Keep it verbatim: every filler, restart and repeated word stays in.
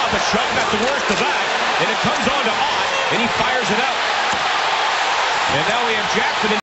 but Shelton got the worst of that, and it comes on to Ott, and he fires it out. And now we have Jack for the